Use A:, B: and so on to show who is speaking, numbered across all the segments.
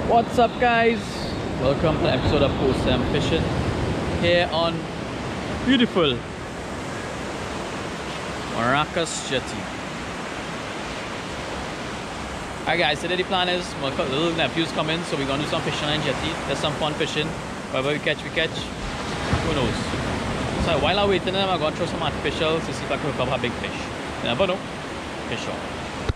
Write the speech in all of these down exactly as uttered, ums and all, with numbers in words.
A: What's up, guys? Welcome to an episode of Post Time Fishing here on beautiful Maracas jetty. Alright guys, today the plan is my little nephews coming, so we're gonna do some fishing on jetty. There's some fun fishing. Whatever we catch, we catch. Who knows? So while I'm waiting them, I'm gonna throw some artificials to see if I can hook up a big fish. You never know. Fish on.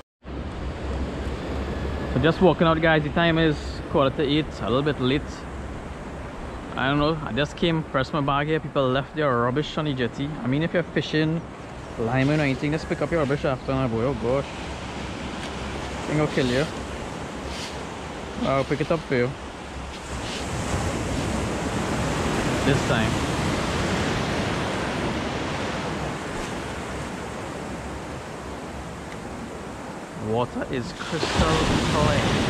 A: So just walking out, guys. The time is quarter to eight, a little bit late. I don't know, I just came, pressed my bag here. People left their rubbish on the jetty. I mean, if you're fishing, lineman or anything, just pick up your rubbish after and boy, oh gosh. I think I'll kill you. I'll pick it up for you. This time. Water is crystal clear.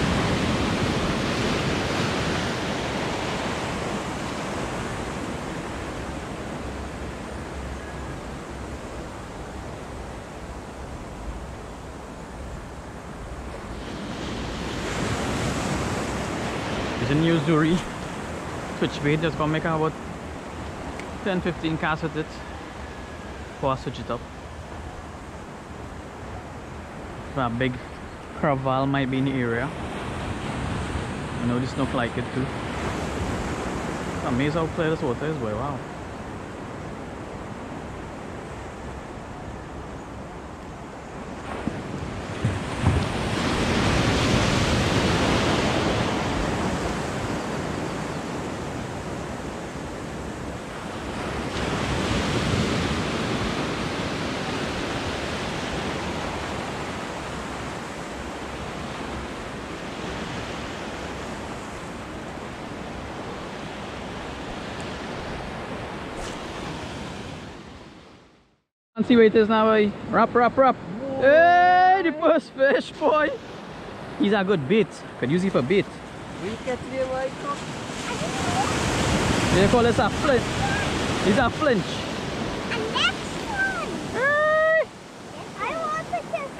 A: It's a new Zuri switch bait. Just gonna make about ten fifteen casts with it before I switch it up. A big crevalle might be in the area. I know this snook like it too. It's amazing how clear this water is, boy. Wow. See where it is now, boy. Rap, rap, rap. Whoa. Hey, the first fish, boy. He's a good bait. Could use it for bait.
B: We catch the white cock.
A: They call this a flinch. He's a flinch.
C: And next one.
A: Hey.
C: I want to catch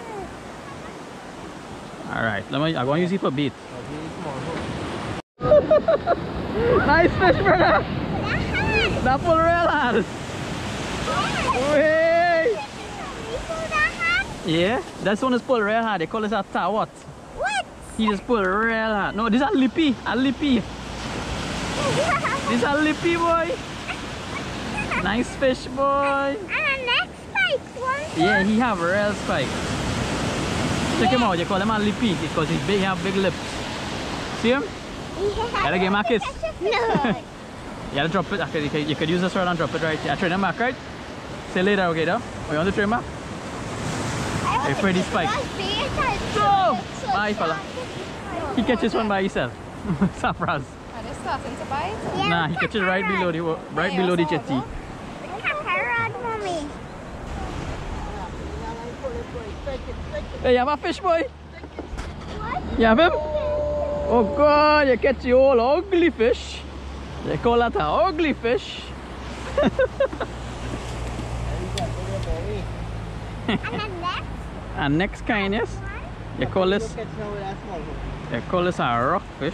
C: the
A: Alright, let me I'm gonna use it for bait. Nice fish, brother. That full rail hand. Hey. Yeah, this one is pulled real hard. They call this a ta what?
C: What?
A: He just pulled real hard. No, this is a lippy. A lippy. This is a lippy, boy. Nice fish, boy.
C: And a next spike one.
A: Yeah, he have real spike. Check him out. You call him a lippy because he's big. He have big lips. See him?
C: Yeah.
A: Gotta give him a kiss.
C: No.
A: You gotta drop it. Okay, you could, you could use this rod and drop it right. Yeah, train him back, right? See you later, okay, though? Oh, you want to train back? Hey, Freddy spike. Go! Bye, fella. He catches one by himself. Surprise.
D: Are they starting to bite?
C: Yeah,
A: Nah, he catches right below the right
D: Yeah,
A: below the
D: so
A: jetty.
C: Look at her rod, mommy.
A: Hey, you have a fish, boy?
C: What?
A: You have him? Oh God, you catch the whole ugly fish. They call that an ugly fish.
C: And then next
A: And next kind, yes. You call this you call this a rockfish.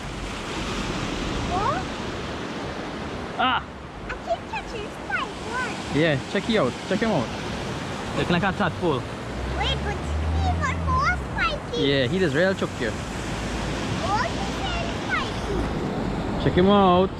C: what?
A: Ah!
C: I keep catching spike one.
A: Yeah, check him out. Check him out. Looking like a tadpole.
C: Wait, but even more spiky.
A: Yeah, he is real choke here.
C: Oh, he's very spiky.
A: Check him out.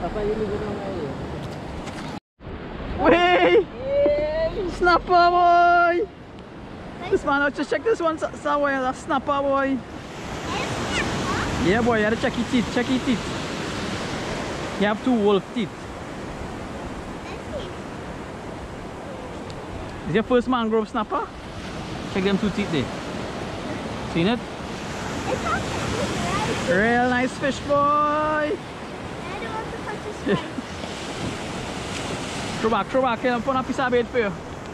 A: Wait! Snapper, boy! This man, just check this one somewhere. That's snapper, boy. Yeah, boy, you gotta check his teeth. Check his teeth. You have two wolf teeth. Is your first mangrove snapper? Check them two teeth there. Seen it?
C: It's okay.
A: Real nice fish, boy.
C: I don't want to touch his spike.
A: Throw back, throw back. I'll put a piece of bait for you.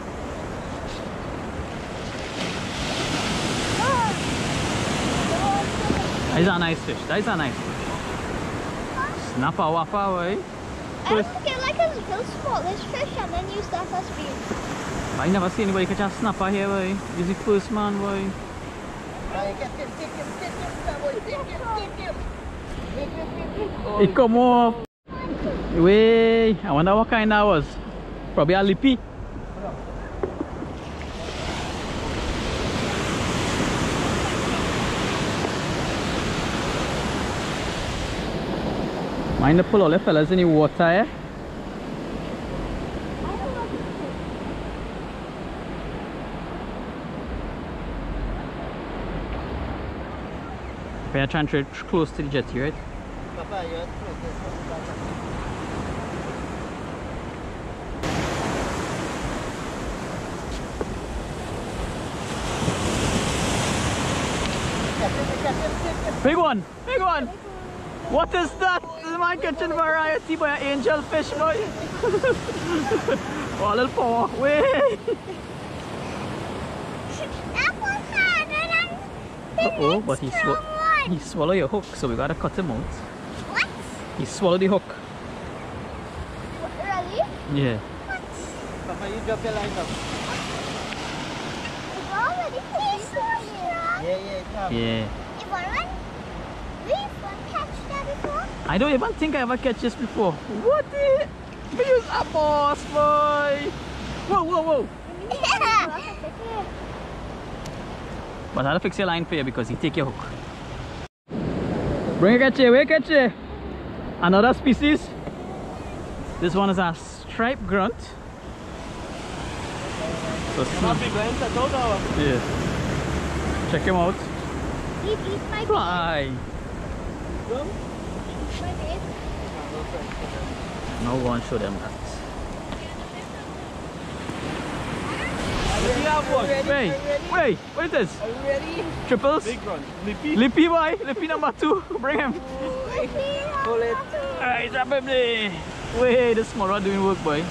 A: That is a nice fish. That is a nice fish. Snapper wapper, boy.
C: I want to get like a little spotless fish and then use that as bait.
A: I never see anybody catch a snapper here, boy. This is the first man, boy.
B: Get him, get him, get him, boy. Get him, get him.
A: It come off. Wait, I wonder what kind that was. Probably a lippy. Mind to pull all the fellas in the water, eh? We are trying to get close to the jetty, right?
B: Papa, you're
A: Big one! Big one! What is that? This is my kitchen variety by an angel fish, boy. Oh, a little paw. Wait!
C: That was harder than the
A: Uh oh,
C: next
A: but he, swa
C: strong one.
A: he swallowed your hook, so we gotta cut him out.
C: What?
A: He swallowed the hook.
C: Really?
A: Yeah.
C: What?
B: Papa, you drop your line up.
C: It's already he's so strong.
B: Yeah, yeah, it's up.
A: Yeah.
C: If I run, we've catch that before.
A: I don't even think I ever catch this before. What the? We use a boss, boy. Whoa, whoa, whoa. But I'll fix your line for you because he take your hook. Bring a catch, where catch? Another species. This one is a striped grunt. So small. Yeah. Check him out.
C: Eat, eat my
A: Fly.
C: bait. My bait.
A: No one show them that. Wait, wait, what is this?
B: Are you ready?
A: Triples?
B: Big run. Lippy.
A: Lippy boy, Lippy number two. Bring him.
B: Pull it.
A: Alright, drop him there. Wait, the small one doing work, boy.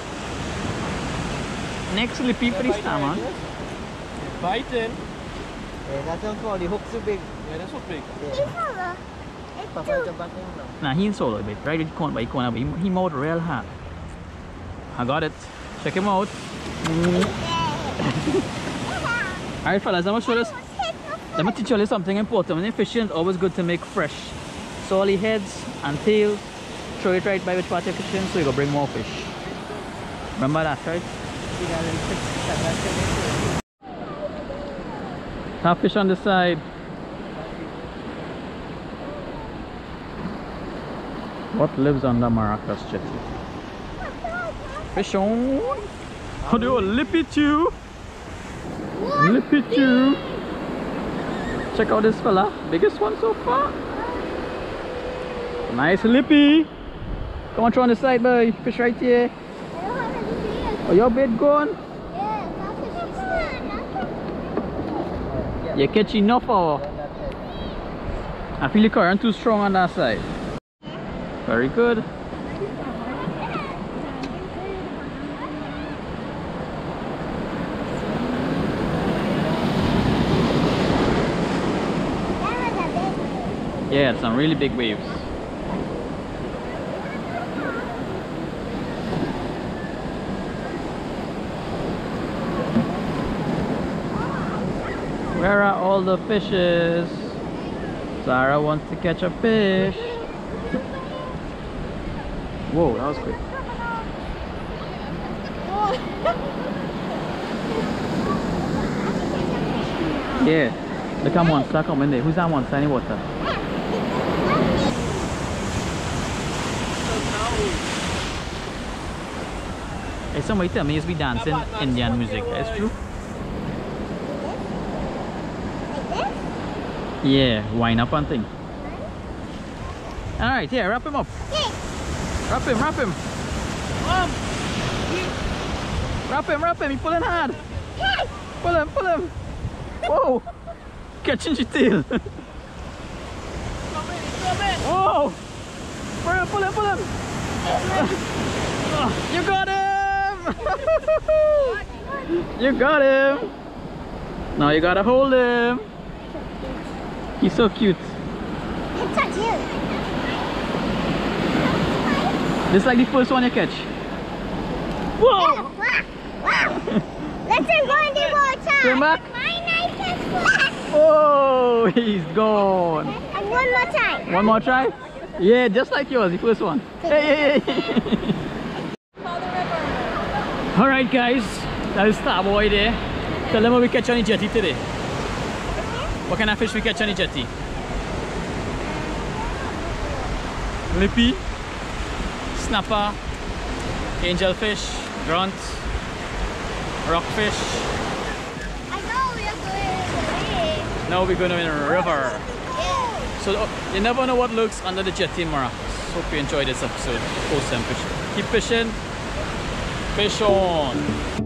A: Next Lippy for this time, man.
B: Biting. Yeah, that's not small. The hook's too big. Yeah, that's not big.
C: He's over. It's
B: Papa,
C: too.
B: jump back in now.
A: Nah, he ain't solo a bit. Right, he can't, but he can't. But he, he mowed real hard. I got it. Check him out. Alright, fellas, I'm gonna show this. Let me teach you all something important. When you're fishing, it's always good to make fresh. So all the heads and tails, throw it right by which part you're fishing, so you go bring more fish. Remember that, right? Have fish on the side. What lives under Maracas jetty? Fish on. How do you lippy too? Lippy too. Check out this fella. Biggest one so far. Nice lippy. Come on, throw on the side, boy. Fish right here.
C: I don't have any fish.
A: Oh, your bait gone?
C: Yeah, that fish is
A: You catch enough or? I feel the current too strong on that side. Very good. Yeah, some really big waves. Where are all the fishes? Sarah wants to catch a fish. Whoa, that was quick. Yeah, look at one, stuck up in there. Who's that one? Sunny water. Hey, somebody tell me it's be dancing Indian music. It's true? Yeah, wind up and thing. Alright, yeah, wrap him up. Wrap him, wrap him. Wrap him, wrap him, he's pulling hard. Pull him, pull him. Whoa! Catching your tail. Whoa! Pull him, pull him, pull him. You got him! You got him! Now you gotta hold him. He's so cute. This is like the first one you catch. Whoa!
C: Let's go in the water.
A: Swim back.
C: My knife is flat.
A: Oh, he's gone.
C: And one more time.
A: One more try? Yeah, just like yours, the first one. Hey, hey, hey. Alright guys, that is Starboy there. Tell them what we catch on the jetty today. What kind of fish we catch on the jetty? Lippy, snapper, angelfish, grunt, rockfish.
C: I know we are going away.
A: Now we're going in a river.
C: Yeah.
A: So uh, you never know what lurks under the jetty in Maracas. Hope you enjoyed this episode. Awesome fishing. Keep fishing. Fish on.